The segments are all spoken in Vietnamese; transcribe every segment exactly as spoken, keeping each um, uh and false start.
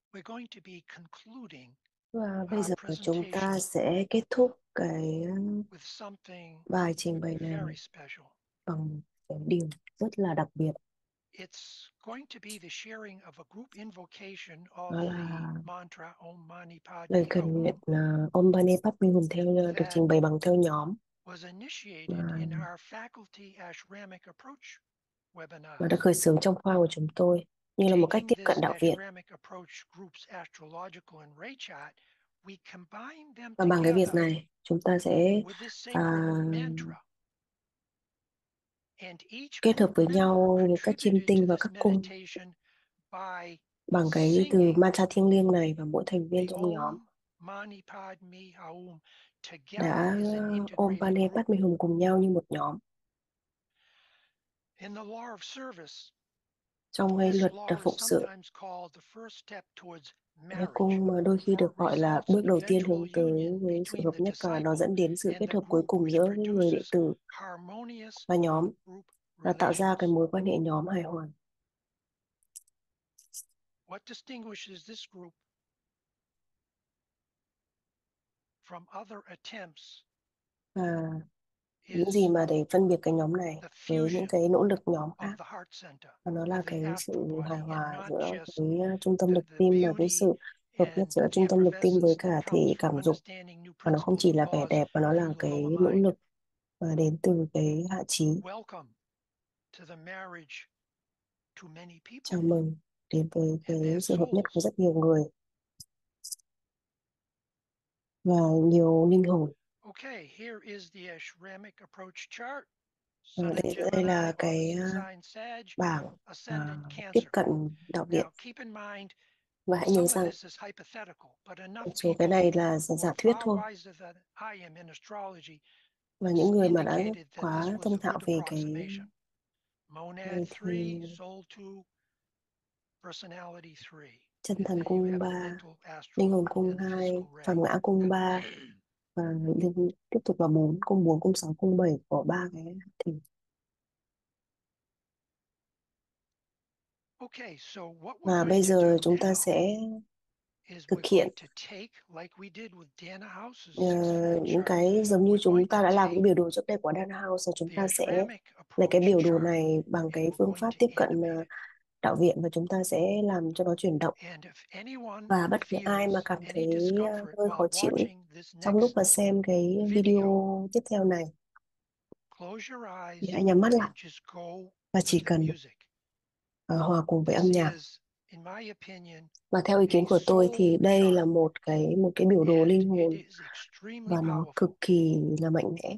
we're going to be concluding Và bây our giờ chúng ta presentation sẽ kết thúc cái with something bài trình bày này very special. bằng một cái điều rất là đặc biệt. It's going to be the sharing of a group invocation of Đó the là mantra Om Mani lời Padme cầu nguyện Hum uh, Om Mani Padme Hum theo được that trình bày bằng theo nhóm was initiated mà, in our faculty ashramic approach mà đã webinars. khởi xướng trong khoa của chúng tôi như là một cách Taking tiếp cận this đạo viện. ashramic approach group's astrological and ray chart, we combine them Và bằng cái việc together này chúng ta sẽ with this à, sacred mantra. And each kết hợp group với member nhau với các chiêm contributed to tinh và this các cung meditation by bằng cái từ singing mantra thiêng liêng này, và mỗi thành viên the trong nhóm Om Mani Padme Hum together đã as an ôm integrated Mani group. Padme Hum cùng nhau như một nhóm. In the law of service, Trong cái this luật law is phụng sự, sometimes called the first step towards cái marriage, cung mà đôi khi for được it gọi là results bước in đầu tiên eventual hướng tới union với sự between hợp the nhất, và nó disciple dẫn đến sự and kết the hợp cuối group, cùng which giữa người đệ produces tử harmonious và nhóm, group và tạo ra cái relations. mối quan hệ nhóm hài hòa. What distinguishes this group from other attempts Và những gì is mà để phân biệt cái nhóm này the với những fusion cái nỗ lực nhóm of khác, the heart center và nó là with the cái astral sự hài body, and hòa not giữa just với uh, trung tâm the, lực the tim và cái beauty sự hợp nhất and giữa the trung tâm lực tim với effervescence that cả comes thể from cảm dục. understanding new Và nó không principles chỉ and là vẻ laws đẹp mà nó là through the cái lower nỗ mind. lực và đến từ cái hạ trí. Welcome to the marriage to many Chào people mừng đến với and cái their sự hợp nhất của souls. rất nhiều người và nhiều linh hồn. Okay, here is the Ashramic approach chart. Ờ, Sun in đây, đây là Gemini, cái opposite uh, sign Sag, bảng ascendant uh, tiếp Cancer. cận đạo viện. Now, keep in mind, Và hãy nhớ some of rằng this is hypothetical, but enough một số cái people này là giả who are giả thuyết far thôi, wiser than I am in astrology và những người mà đã indicated that this quá was thông a thạo good về cái approximation. Monad này thì three, soul two, personality three. chân And thần there you cung have the ba, mental, linh astral, hồn cung and the hai, physical ray. phàm ngã cung ba, và linh, tiếp tục là bốn, cung bốn, cung sáu, cung bảy của ba cái thì. Okay, so what we're Và going bây to do giờ chúng ta now sẽ is thực we're hiện going to take, like we did with Dana House's ờ, six-fold những chart, cái giống như we're going chúng to ta đã làm cái take biểu đồ trước đây của Dan House, và chúng the ta sẽ Ashramic lấy cái approach biểu đồ chart này bằng and cái we're phương going pháp to tiếp cận animate ờ, it. đạo viện, và chúng ta sẽ làm cho nó chuyển động. And if anyone Và bất cứ ai mà feels cảm any thấy ờ, discomfort hơi khó while chịu watching this trong lúc next mà xem cái video, video tiếp theo này close your thì eyes hãy nhắm mắt lại and just go và with chỉ the cần music. ờ, hòa cùng với âm This nhạc. is, in my opinion, Và theo ý a kiến của tôi soul thì đây là chart, một cái một cái biểu đồ and linh it hồn, is extremely và nó cực powerful. kỳ là mạnh mẽ.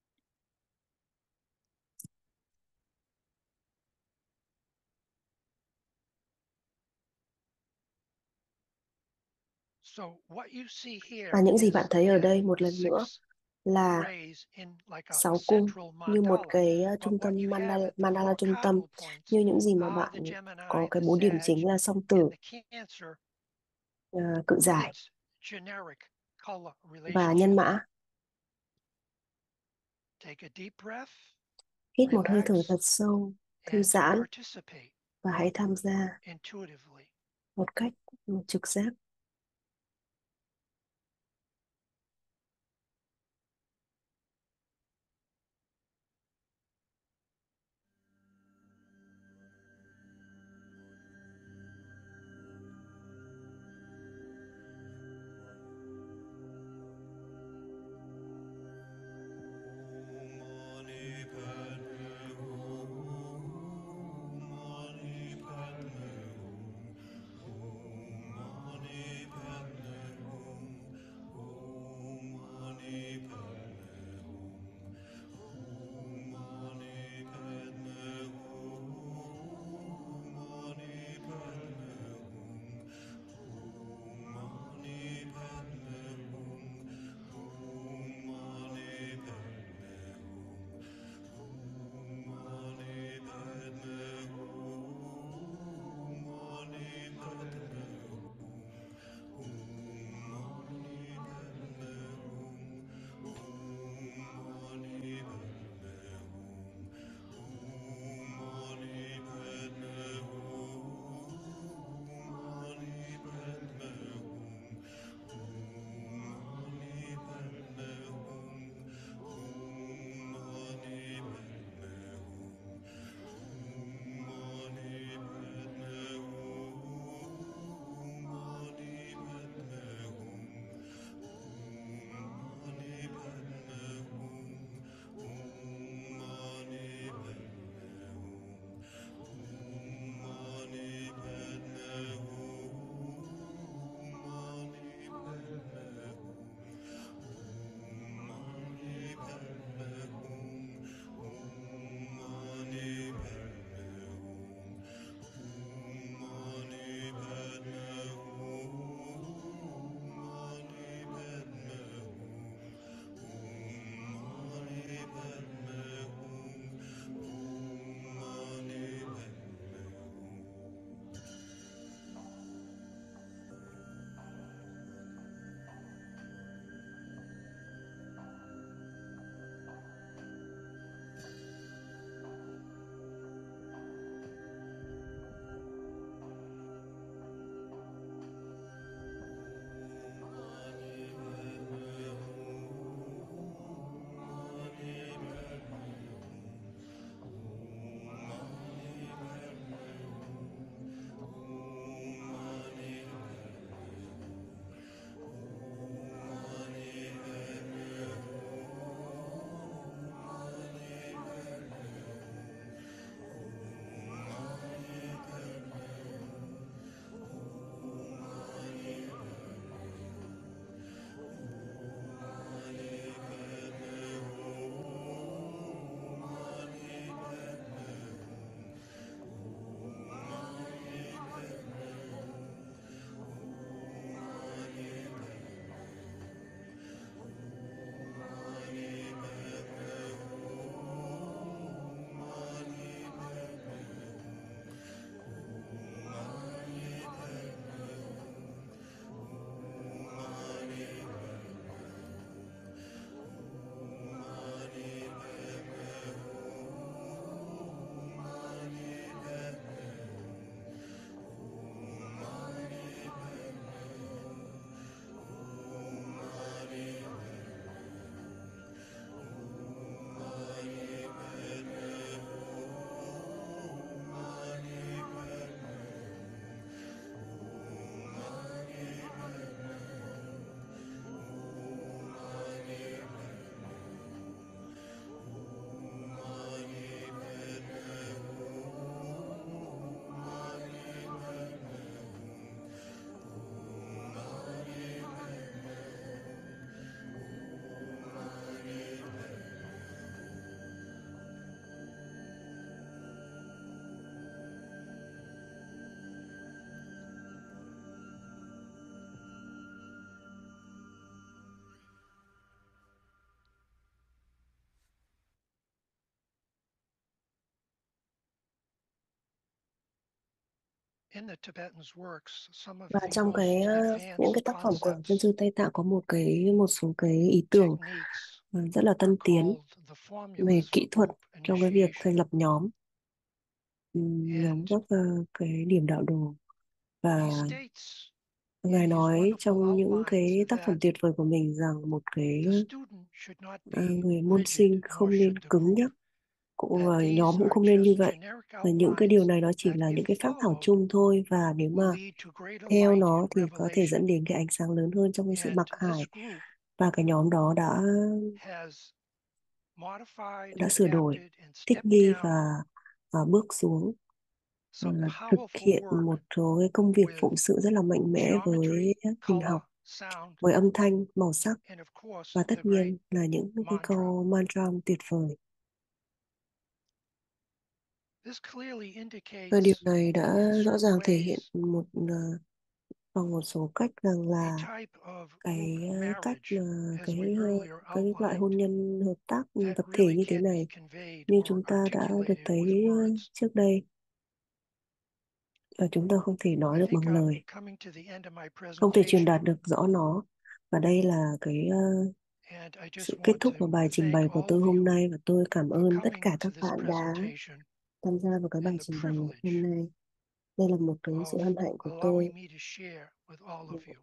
So what you see Và here những gì is, bạn thấy ở again, đây một lần nữa six là rays in like a sáu cung central như một mandala. cái uh, But trung what tâm you have mandala, at the mandala four trung tâm, cardinal points như những gì mà are bạn the Gemini, có cái the bốn điểm Sag, chính là song and tử, the Cancer uh, cự with giải its generic color và nhân relationships. mã. Take a deep breath, Hít một hơi relax, thở thật sâu, thư and giãn, participate và hãy tham gia intuitively. một cách trực giác. in the Tibetan's works, some of Và the trong cái most ờ, những advanced cái tác phẩm của chân concepts sư Tây Tạng có một cái một số cái ý tưởng techniques ờ, rất là are tân tiến called the về formulas kỹ for thuật group trong cái việc thành initiation. lập nhóm, ừm, nhóm And các ờ, cái điểm đạo đồ. Và he states in Ngài his nói wonderful trong những outlines cái tác phẩm that tuyệt vời của mình rằng một cái the student should not ờ, be người môn rigid, sinh nor không nên should the cứng group, nhắc, cũng that ờ, nhóm these cũng are không nên như just vậy. generic Và những cái điều outlines này nó chỉ that, là if những cái phác thảo followed, chung thôi, và nếu mà will lead to greater theo light nó and thì có thể revelation. dẫn đến cái ánh sáng lớn hơn trong cái sự And mặc this khải. group Và cái nhóm đó đã has modified, đã sửa đổi, adapted, and thích stepped nghi và, down và bước xuống, à, some thực powerful hiện work một số cái công việc with phụng sự rất là mạnh mẽ với geometry, hình color, học, sound, với âm thanh, màu sắc, and of course, và the tất great nhiên là những cái mantra. câu mantra tuyệt vời. This clearly Và điều indicates này đã in rõ certain ràng thể hiện ways một à, bằng một số cách rằng a là type of group cái à, cách marriage, mà as we cái à, earlier cái loại outlined, hôn nhân hợp tác that tập thể really như thế can't be này conveyed như or chúng ta đã được articulated with thấy à, words. trước đây, và chúng ta không thể nói I được think bằng I'm lời, coming to the end of my không thể truyền presentation, đạt được rõ nó. Và đây là cái ờ, and I just sự kết want thúc to của bài trình bày thank của all tôi of hôm you nay, và tôi cảm for ơn tất coming cả to các this bạn đã presentation tham gia vào cái bài and the trình bày hôm privilege nay. Đây là một cái sự of hân hạnh của tôi. allowing me to share with all of you.